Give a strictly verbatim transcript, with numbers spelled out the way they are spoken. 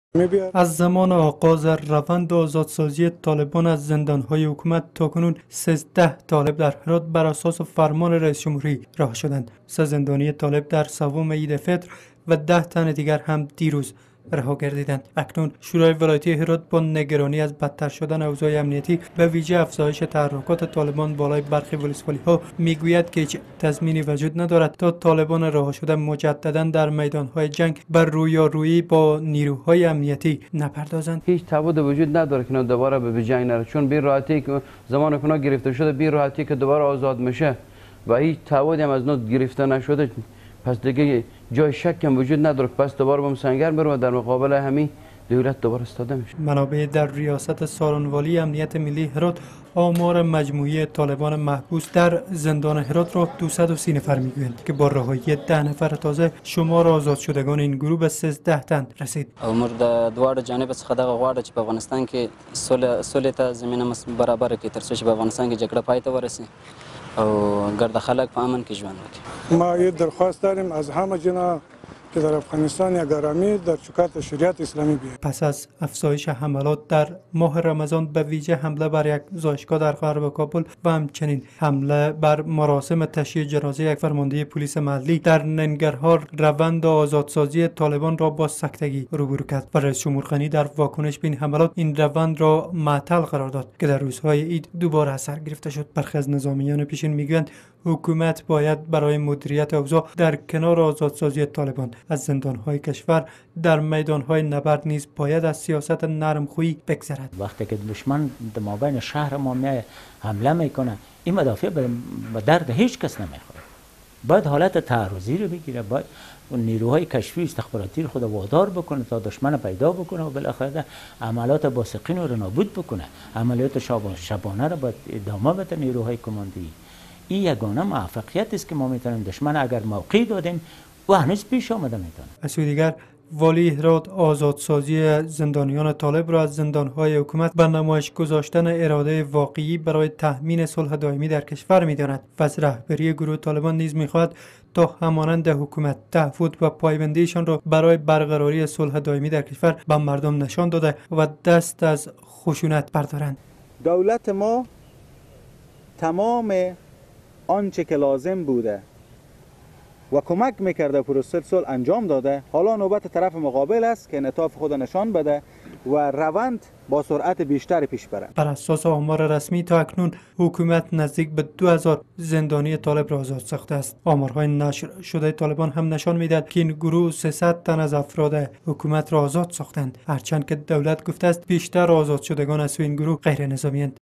از زمان آغاز روند آزادسازی طالبان از زندانهای حکومت تاکنون سیزده طالب در هرات بر اساس فرمان رئیس جمهوری رها شدند. سه زندانی طالب در سوم عید فطر و ده تن دیگر هم دیروز رها گردیدند. اکنون شورای ولایتی هرات با نگرانی از بدتر شدن اوضاع امنیتی و ویژه افزایش تحرکات طالبان بالای برخی ولسوالی ها میگوید که هیچ تضمینی وجود ندارد تا طالبان رها شده مجددا در میدانهای جنگ بر رویارویی با نیروهای امنیتی نپردازند. هیچ تعهد وجود نداره که دوباره به جنگ نره، چون بی راحتی که زمان کنا گرفته شده بی راحتی که دوباره آزاد میشه و هیچ تعهدی هم از نو گرفته نشده، پس دیگه جای شک هم وجود نداره. پس دوباره با سنگر برو و در مقابل همین دولت دوباره استاده میشه. منابع در ریاست سارنوالی امنیت ملی هرات آمار مجموعی طالبان محبوس در زندان هرات را دویست و سی نفر میگویند که با رهایی ده نفر تازه شمار آزاد شدگان این گروه به سیزده تن رسید. امور د دوه جانب څخه دغه غواړي چې په افغانستان کې صلح صلح ته زمينه برابر کړي تر څو چې په افغانستان کې جګړه پای ته ورسي او ګرد خلک په امن کې ژوند وکړي. ما یه درخواست داریم از همه جنا که در افغانستان یک آرامی در چوکات شریعت اسلامی بیاید. پس از افزایش حملات در ماه رمضان به ویژه حمله بر یک زایشگاه در غرب کابل و همچنین حمله بر مراسم تشییع جنازه یک فرمانده پلیس محلی در ننگرهار روند آزادسازی طالبان را با سکتگی روبرو کرد و رئیس جمهور غنی در واکنش به این حملات این روند را معطل قرار داد که در روزهای عید دوباره اثر گرفته شد. برخی از نظامیان پیشین میگویند حکومت باید برای مدیریت اوضاع در کنار آزادسازی طالبان از زندانهای کشور در میدانهای نبرد نیز باید از سیاست نرمخویی بگذرد. وقتی که دشمن در مابین شهر ما میای حمله میکنه، این مدافع به درد هیچ کس نمیخوره. باید حالت تعرضی رو بگیره، باید نیروهای کشفی استخباراتی خود وادار بکنه تا دشمن پیدا بکنه و بالاخره عملیات باسقین رو نابود بکنه. عملیات شبانه رو باید ادامه بده نیروهای کماندی. این یگانه موفقیت است که ما میتونیم دشمن اگر موقعی دادیم و هنوز پیش آمده میتونه. از سوی دیگر والی هرات آزادسازی زندانیان طالب را از زندانهای حکومت به نمایش گذاشتن اراده واقعی برای تأمین صلح دائمی در کشور می‌داند و از رهبری گروه طالبان نیز می‌خواهد تا همانند حکومت تعهد و پایبندیشان را برای برقراری صلح دائمی در کشور به مردم نشان داده و دست از خشونت بردارند. دولت ما تمام آنچه که لازم بوده و کمک میکرده پروسه صلح انجام داده، حالا نوبت طرف مقابل است که انعطاف خود نشان بده و روند با سرعت بیشتر پیش بره. بر اساس آمار رسمی تا اکنون حکومت نزدیک به دو هزار زندانی طالب را آزاد ساخته است. آمارهای نشر شده طالبان هم نشان میدهد که این گروه سیصد تن از افراد حکومت را آزاد ساختند، هرچند که دولت گفته است بیشتر آزاد شدگان از این گروه غیر نظامی‌اند.